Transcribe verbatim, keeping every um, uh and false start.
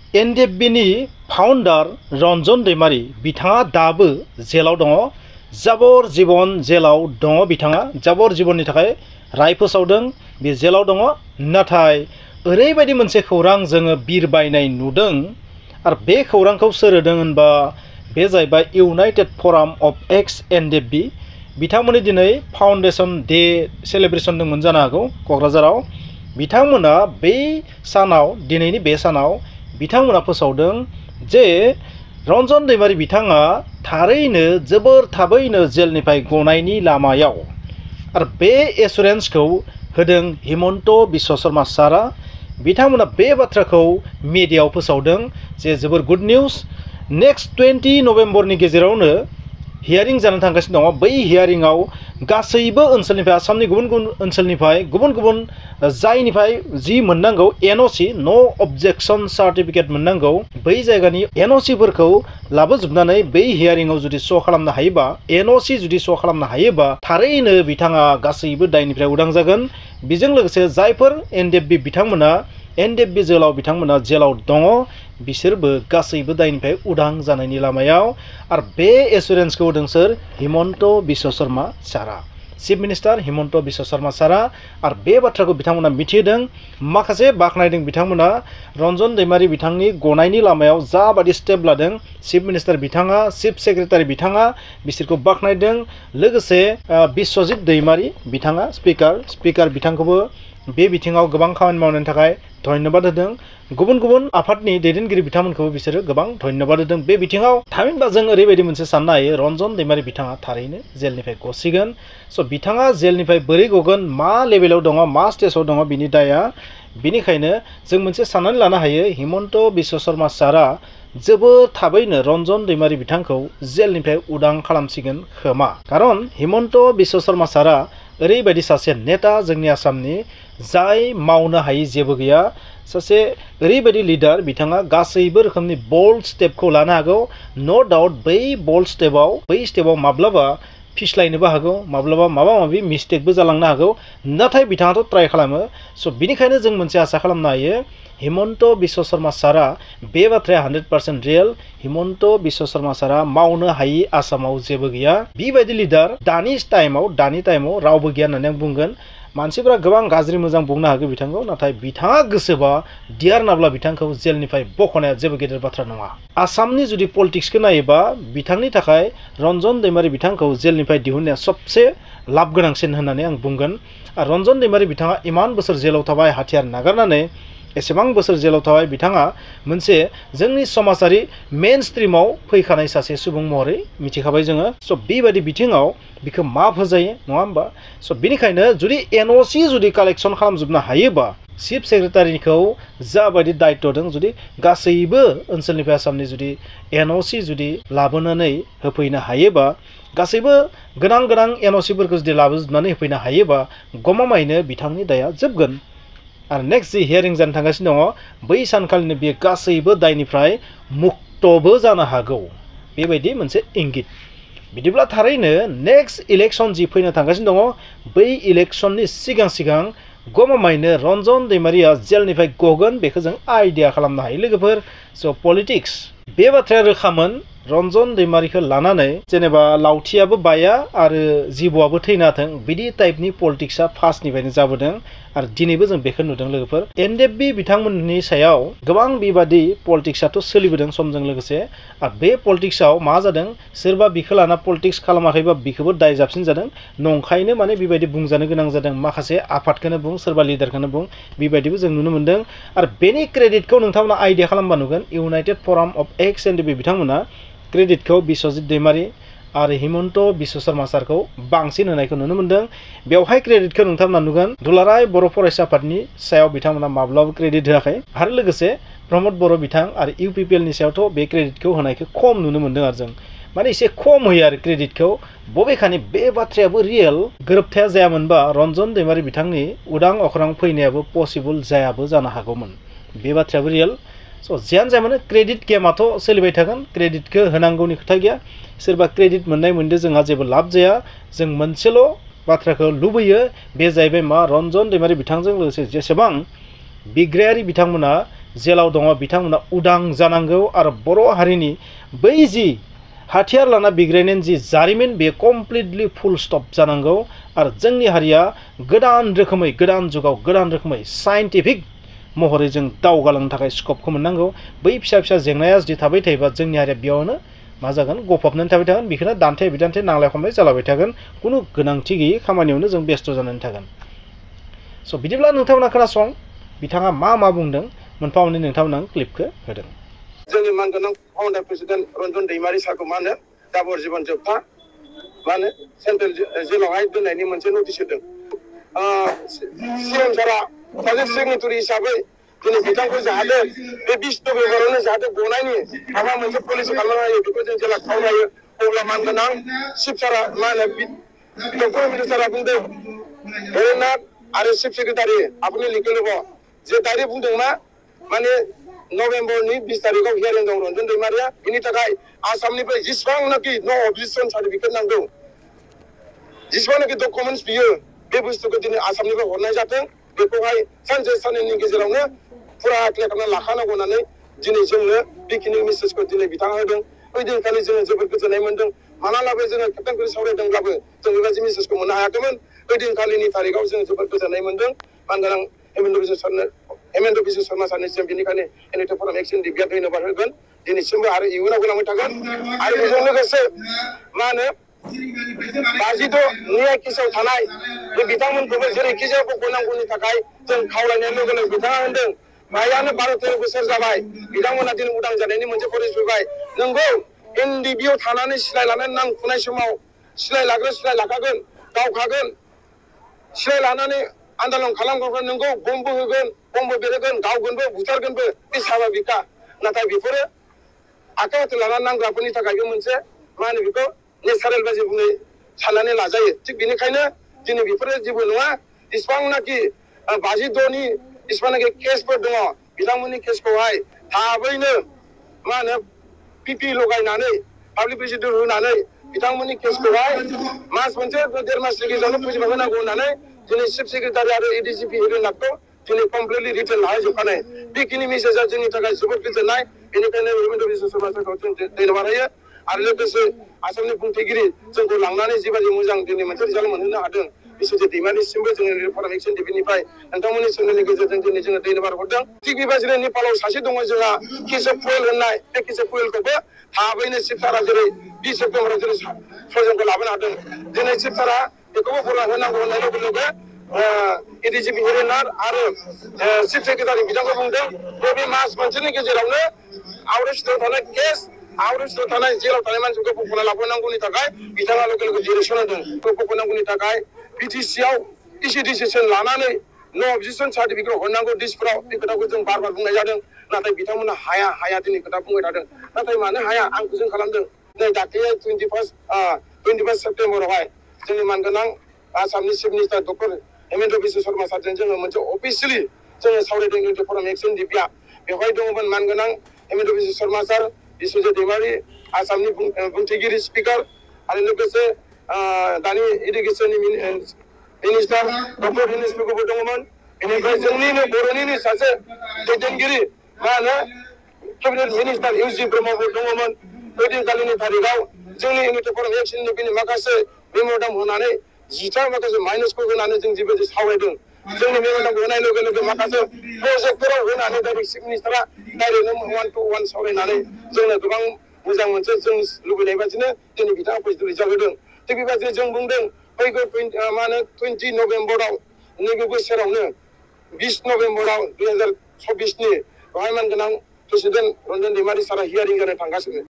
N D F बि नि फाउन्डार रन्जन दैमारी बिथाङा दाबो जेलाव दङ। जाबर जीवन जेलाव दङ बिथाङा जाबर जीवननि थाखाय राय फोसावदों बे जेलाव दङ। नाथाय ओरैबायदि मोनसे खौरां जोङो बिरबायनाय नुदों आरो बे खौरांखौ सोर होदों होनबा बे जाहैबाय united forum of ex N D F B बिथांमोननि दिनै फाउन्डेसन डे सेलिब्रेसन दंमोन जानो हागौ क'क्राझाराव। बिथांमोना बे सानाव दिनैनि बे सानाव बिथांमोना फोसावदों जे रन्जन दैमारी बिथाङा थारैनो जोबोर थाबैनो जेलनिफ्राय गनायनि लामायाव आरो बे एसुरेन्सखौ होदों हिमन्त बिश्व शर्मा सारा। बिथांमोना बे बाथ्राखौ मिडियायाव फोसावदों जे जोबोर गुड निउज। नेक्स्ट टुवेन्टि नभेम्बरनि गेजेरावनो हियारिं जानो थांगासिनो दङ। बै हियारिंआव गासैबो ओनसोलनिफ्राय आसामनि गुबुन गुबुन ओनसोलनिफ्राय गुबुन गुबुन जायनिफ्राय जि मोननांगौ एन अ सि न' अबजेक्सन सार्टिफिकेट मोननांगौ बै जायगानि एन अ सिफोरखौ लाबोजोबनानै बै हियारिंआव जुदि श' खालामनो हायोबा एन अ सि जुदि श' खालामनो हायोबा थारैनो बिथाङा गासैबो दायनिफ्राय उदां जागोन। बेजों लोगोसे जायफोर एन डि एफ बि बिथांमोना एन डि एफ बि जेलाव बिथांमोना जेलाव दङ बिसोरबो गासैबो दायनिफ्राय उदां जानायनि लामायाव। आरो बे एसुरेन्सखौ होदों सोर? हिमन्त बिश्व शर्मा सारा, चिफ मिनिस्टार हिमन्त बिश्व शर्मा सारा। आरो बे बाथ्राखौ बिथांमोना मिथिहोदों। माखासे बाख्नायदों बिथांमोना रन्जन दैमारी बिथांनि गनायनि लामायाव जाबादि स्टेप लादों। चिफ मिनिस्टार बिथाङा, चिफ सेक्रेटारि बिथाङा बिसोरखौ बाख्नायदों। लोगोसे बिश्वजित दैमारी बिथाङा स्पिकार स्पिकार बिथांखौबो बे बिथिङाव गोबां खामानि मावनायनि थाखाय धन्यबाद होदों। गुबुन गुबुन आफादनि दैदेनगिरि बिथांमोनखौबो बिसोरो गोबां धन्यबाद होदों बे बिथिङाव। थामहिनबा जों ओरैबायदि मोनसे साननो हायो रन्जन दैमारी बिथाङा थारैनो जेलनिफ्राय गसिगोन। स' बिथाङा जेलनिफ्राय बोरै गगोन, मा लेभेलाव दङ, मा स्टेजाव दङ बिनि दाया। बिनिखायनो जों मोनसे साननानै लानो हायो हिमन्त बिश्व शर्मा सारा जोबोद थाबैनो रन्जन दैमारी बिथांखौ जेलनिफ्राय उदां खालामसिगोन खोमा। खारन हिमन्त बिश्व शर्मा सारा ओरैबायदि सासे नेता जोंनि आसामनि जाय मावनो हायि जेबो गैया। सासे ओरैबायदि लिडार बिथाङा गासैबो रोखोमनि बोल्ड स्टेपखौ लानो हागौ। नो डाउट बै बोल्ड स्टेपाव बै स्टेपाव माब्लाबा फिस्लायनोबो हागौ, माब्लाबा माबा माबि मिस्टेकबो जालांनो हागौ। नाथाय बिथाङाथ' ट्राय खालामो। स' बिनिखायनो जों मोनसे आसा खालामनो हायो हिमन्त बिश्व शर्मा सारा बे बाथ्राया hundred percent real. Himanta Biswa Sarma सारा मावनो हायि आसामाव जेबो गैया। बेबायदि लिडार दानि टाइमाव दानि टाइमाव रावबो गैया होननानै आं बुंगोन। मानसिफोरा गोबां गाज्रि मोजां बुंनो हागौ बिथांखौ, नाथाय बिथाङा गोसोबा डियार नाब्ला बिथांखौ जेलनिफ्राय बख'नाया जेबो गेदेर बाथ्रा नङा। आसामनि जुदि पलिटिक्सखौ नायोबा बिथांनि थाखाय रन्जन दैमारी बिथांखौ जेलनिफ्राय दिहुननाया सबसे लाब गोनांसिन होननानै आं बुंगोन। आरो रन्जन दैमारी बिथाङा इमान बोसोर जेलाव थाबाय, हाथियार नागारनानै एसेबां बोसोर जेलाव थाबाय। बिथाङा मोनसे जोंनि समाजारि मेन स्ट्रिमाव फैखानाय सासे सुबुं महरै मिथिखाबाय जोङो। स' बेबायदि बिथिङाव बिखौ मा फोजायो नङा होमबा। स' बिनिखायनो जुदि एन अ सि जुदि कालेक्सन खालामजोबनो हायोबा चिफ सेक्रेटारिखौ जाबायदि दायित्व दं जुदि गासैबो ओनसोलनिफ्राय आसामनि जुदि एन अ सि जुदि लाबोनानै होफैनो हायोबा, गासैबो गोनां गोनां एन अ सिफोरखौ जुदि लाबोजोबनानै होफैनो हायोबा गमामायैनो बिथांनि दाया जोबगोन। आरो नेक्स्ट जि हियारिं जानो थांगासिनो दङ बै सानखालिनो बियो गासैबो दायनिफ्राय मुक्तबो जानो हागौ। बेबायदि मोनसे इंगित। बिदिब्ला थारैनो नेक्स्ट इलेक्सन जि फैनो थांगासिनो दङ बै इलेक्सननि सिगां सिगां गमामायैनो रन्जन दैमारीया जेलनिफ्राय गगोन बेखौ जों आइडिया खालामनो हायो लोगोफोर। स' पलिटिक्स बे बाथ्राया रोखामोन रन्जन दैमारीखौ लानानै जेनेबा लावथियाबो बाया आरो जिबौआबो थैनाथों बिदि टाइपनि पलिटिक्सआ फार्स्टनिफ्रायनो जाबोदों। आरो दिनैबो जों बेखौ नुदों लोगोफोर। एन डि एफ बि बिथांमोननि सायाव गोबां बेबादि पलिटिक्सआथ' सोलिबोदों समजों लोगोसे। आरो बे पलिटिक्सआव मा जादों सोरबा बिखौ लाना पलिटिक्स खालामाखैबा बिखौबो दाय जाबसिन जादों। नंखायनो माने बेबायदि बुंजानो गोनां जादों। माखासे आफादखौनो बुं सोरबा लिडारखौनो बुं बेबायदिबो जों नुनो मोन्दों। आरो बेनि क्रेडिटखौ नोंथांमोना आइडिया खालामबा नुगोन united forum of ex N D F B बिथांमोना क्रेडिटखौ बिश्वजित दैमारी आरो हिमन्त बिश्व शर्मा सारखौ बांसिन होनायखौ नुनो मोन्दों। बेवहाय क्रेडिटखौ नोंथांमोना नुगोन दुलाराय बर' फरायसा आफादनि सायाव बिथांमोना माब्लाबाबो क्रेडिट होआखै। आरो लोगोसे प्रमद बर' बिथां आरो इउ पि पि एल नि सायावथ' बे क्रेडिटखौ होनायखौ खम नुनो मोन्दों आरो जों माने एसे खम होयो आरो क्रेडिटखौ। बबेखानि बे बाथ्रायाबो रियेल। गोरोबथाया जायामोनबा रन्जन दैमारी बिथांनि उदां अख्रां फैनायाबो पसिबल जायाबो जानो हागौमोन। बे बाथ्रायाबो रियेल। स' जियानो जाया माने क्रेडिट गेमाथ' सोलिबाय थागोन। क्रेडिटखौ होनांगौनि खोथा गैया। सोरबा क्रेडिट मोननाय मोनदों जोंहा जेबो लाब जाया। जों मोनसेल' बाथ्राखौ लुबैयो बे जाहैबाय मा रन्जन दैमारी बिथांजों लोगोसे जेसेबां बिग्रायारि बिथांमोना जेलाव दङ बिथांमोना उदां जानांगौ आरो बर' हारिनि बै जि हाथियार लाना बिग्रायनायनि जि जारिमिन बे कमप्लिटलि फुल स्टप जानांगौ आरो जोंनि हारिया गोदान रोखोमै गोदान जुगाव गोदान रोखोमै साइन्टिफिक महरै जों दावगालांनो थाखाय स्कपखौ मोननांगौ बै फिसा फिसा जेंनाया जुदि थाबाय थायोबा जोंनि हारिया बेयावनो मा जागोन गफबनानै थाबाय थागोन बेखौनो दान्थे बिदान्थे नांलाय खमलाय जालाबाय थागोन खुनु गोनांथि गैयै खामानियावनो जों बेस्थ' जानानै थागोन स' बिदिब्ला नोंथांमोना खोनासं बिथाङा मा मा बुंदों मोनफा मोननै नोंथांमोना क्लिपखौ होदों जोंनि मानगोनां फाउन्डार प्रेसिडेन्ट रन्जन दैमारि सारखौ मा होनो जाबर जीबन जोबथा मा होनो सेन्ट्रेल जेलावहाय दोननायनि मोनसे नटिस होदों सिएम सारा सासे सिगनेटरि हिसाबै दिनै बिथांखौ जाहाथे बे बिस नभेम्बरावनो जाहाथे गनायनि माबा मोनसे पलिसि खालामनो हायो बेखौ जों जेला खावलायो अब्ला मानगोनां चिफ सारा मा होनो डक्टर मिनिस्टारा बुंदों हेरेनाथ आरो चिफ सेक्रेटारि आपनि लिखेल'ब जे डाइरेक्ट बुंदों मा माने नभेम्बरनि बिस तारिखआव हियारिं दं रन्जन दैमारिया बिनि थाखाय आसामनिफ्राय जेसेबांनाखि न' अबजेक्सन सार्टिफिकेट नांगौ जेसेबांनाखि डकुमेन्टस बियो बे बुस्थुखौ दिनै आसामनिफ्राय हरनाय जाथों बेखौहाय सानसे साननैनि गेजेरावनो फुरा क्लियार खालामना लाखानांगौ होननानै दिनै जोंनो बेखिनि मेसेजखौ दिनै बिथाङा होदों बै दिनखालि जोङो जोबोद गोजोननाय मोन्दों मालालाबो जोङो केप्टेनखौ सावरायदोंब्लाबो जों बेबायदि मेसेजखौ मोननो हायाखैमोन बै दिनखालिनि तारिखआव जोङो जोबोद गोजोननाय मोन्दों मानगोनां हेमेन्त बिश्व शर्मा हेमेन्त बिश्व शर्मा सारनिसिम बेनिखायनो एनडीएफबी फराम एक्सन दिब्या धन्यबाद होगोन दिनैसिमबो आरो इयुनाव होलांबाय थागोन आरो बेजों लोगोसे मा होनो बाजिद' न्याय केसाव थानाय बे बिथांमोनखौबो जेरैखि जाया बख'नांगौनि थाखाय जों खावलायनाय लोगो लोगो बिथाङा होनदों फ्रायानो बार' तेर' बोसोर जाबाय बिथांमोना दिनै उदां जानायनि मोनसे फरिस फैबाय नोंगौ एनडिबिआव थानानै सिलाय लानानै नांफुनाय समाव सिलाय लाग्रो सिलाय लाखागोन गावखागोन सिलाय लानानै आन्दलन खालामग्राफ्रा नोंगौ बमबो होगोन बमबो बेरहोगोन गावगोनबो बुथारगोनबो बे स्वाभाबिकखा नाथाय बेफोरो आखाइ हाथै लानानै नांग्राफोरनि थाखायबो मोनसे मा होनो बेखौ नेचारेल बायदि बुंनाय साननानै लाजायो थिग बेनिखायनो दिनै बेफोरो जेबो नङा जेसेबांनाखि बाजिद'नि जेसेबांनाखि केसफोर दङ बिथांमोननि केसखौहाय थाबैनो मा होनो पिपि लगायनानै पाब्लिक प्रेसिडेन्ट होनानै बिथांमोननि केसखौहाय मास मोनसे देर मासनि गेजेरावनो फोजोबना होनांगौ होननानै दिनै चिफ सेक्रेटारि आरो एडिजिपि हेरेनाथखौ दिनै कमप्लिटलि रिटेन लाहैजोबखानाय बेखिनि मेसेजआ जोंनि थाखाय जोबोद गोजोननाय बेनिखायनो हेमेन्त बिश्व शर्मा सारखौ जों धन्यबाद होयो आरो लोगोसे आसामनि बुंथिगिरि जोंखौ लांनानै जिबायदि मोजां दिनै मोनसे रिजाल्ट मोनहोनो हादों बिश्वजित दैमारिसिमबो जोङो फराम एक्सन टिभिनिफ्राय नोंथांमोननि चेनेलनि गेजेरजों दिनै जोङो धन्यबाद हरदों थिग बेबायदिनो नेपालाव सासे दङ जोंहा केशव पुयेल होननाय बे केशव पुयेलखौबो थाबैनो चिफ सारा जेरै बिस सेप्तेम्बराव जेरै सयजनखौ लाबोनो हादों दिनै चिफ सारा बेखौबो बरना होनांगौ होननाय लोगो लोगो एडिजिपि हेरेनाथ आरो चिफ सेक्रेटारि बिथांखौ बुंदों बे मास मोनसेनि गेजेरावनो आउट अफ स्टेटआव थानाय केस आउट अफ स्टेटआव थानाय जेलाव थानाय मानसिखौ बख'ना लाबोनांगौनि थाखाय बिथाङा लोगो लोगो डिरेक्सन होदों बख'नांगौनि थाखाय बिटिसिआव इसि डिसिसन लानानै न' अबजेक्सन सार्टिफिकेट हरनांगौ डिसफोराव बे खोथाखौ जों बार बार बुंनाय जादों नाथाय बिथांमोना हाया हाया दिनै खोथा बुंबाय थादों नाथाय मानो हाया आं गोजोन खालामदों नै दाख्लै टुइन्टि फार्स्ट टुइन्टि फार्स्ट सेप्तेम्बरावहाय जोंनि मानगोनां आसामनि chief minister doctor Hemanta Biswa Sarma सारजों जोङो मोनसे अफिसियेलि जोङो सावरायदों इउटुब फराम एक्सन दिब्या बेवहाय दङमोन मानगोनां हेमेन्त बिश्व शर्मा सार बिश्वजित दैमारि आसामनि बुंथिगिरि स्पिकार आरो लोगोसे दानि इडुकेसननि मिनिस्टार डक्टर हिनेसफोरखौबो दङमोन बेनिफ्राय जोंनिनो बर'निनो सासे दैदेनगिरि मा होनो केबिनेट मिनिस्टार इउजि ब्रह्मबो दङमोन बै दिनखालिनि तारिखआव जोंनि इउटुब फराम एक्सननि बिनि माखासे मेम'रेन्डाम होनानै जिथा माखासे माइनासखौ होनानै जों जिबायदि सावरायदों जोंनि मेम'रेन्डामखौ होनाय लोगो लोगो माखासे प्रजेक्टफोराव होनानै डाइरेक्ट चिफ मिनिस्टारा डाइरेक्टनो वान टु वान सावरायनानै जोंनो गोबां मोजां मोनसे जों लुबैनाय बादिनो दिनै बिथाङा पजिटिभ रिजाल्ट होदों थिग बेबायदिनो जों बुंदों फैगौ मा होनो टुइन्टि नभेम्बराव नैबे बोसोरावनो बिस नभेम्बराव दुइ हाजार चब्बिसनि बेवहाय मानगोनां प्रेसिडेन्ट रन्जन दैमारि सारा हियारिं जानो थांगासिनो